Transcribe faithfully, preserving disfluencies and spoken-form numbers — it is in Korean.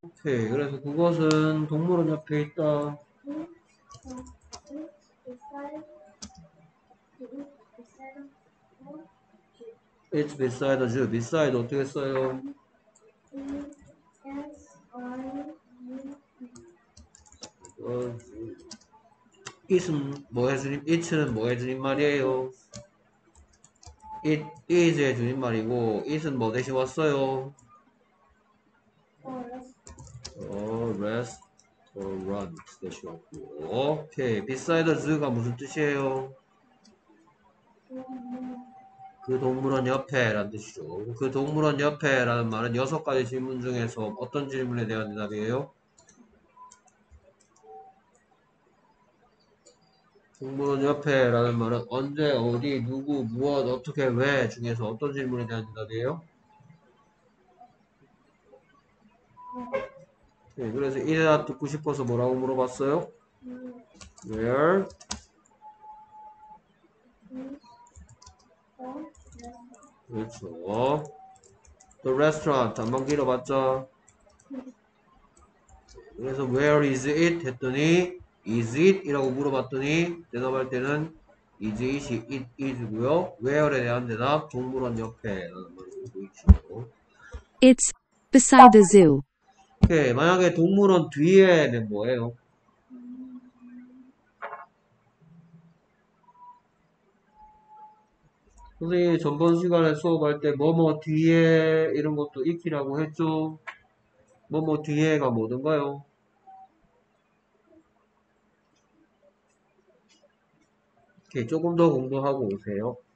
오케이. 그래서 그것은 동물원 옆에 있다. It's beside the zoo. beside 어떻게 써요? 어, it은 뭐 해주님? it는 뭐 해주님 말이에요? it is 해주님 말이고 it은 뭐 대신 왔어요? 어, restaurant 대신 왔고. 오케이. beside the zoo가 무슨 뜻이에요? 그 동물원 옆에 라는 뜻이죠. 그 동물원 옆에 라는 말은 여섯 가지 질문 중에서 어떤 질문에 대한 대답이에요? 동물원 옆에 라는 말은 언제, 어디, 누구, 무엇, 어떻게, 왜 중에서 어떤 질문에 대한 대답이에요? 네, 그래서 이 대답 듣고 싶어서 뭐라고 물어봤어요? Where? 그렇죠. The restaurant 한번 길어봤죠? 그래서 where is it? 했더니 is it? 이라고 물어봤더니 대답할 때는 is it이 it is고요. where에 대한 대답 동물원 옆에 라는 말을 쓰고 있죠. It's beside the zoo. 오케이. 만약에 동물원 뒤에는 뭐예요? 선생님이 전번 시간에 수업할 때 뭐뭐 뒤에 이런 것도 익히라고 했죠. 뭐뭐 뒤에가 뭐든가요? 오케이. 조금 더 공부하고 오세요.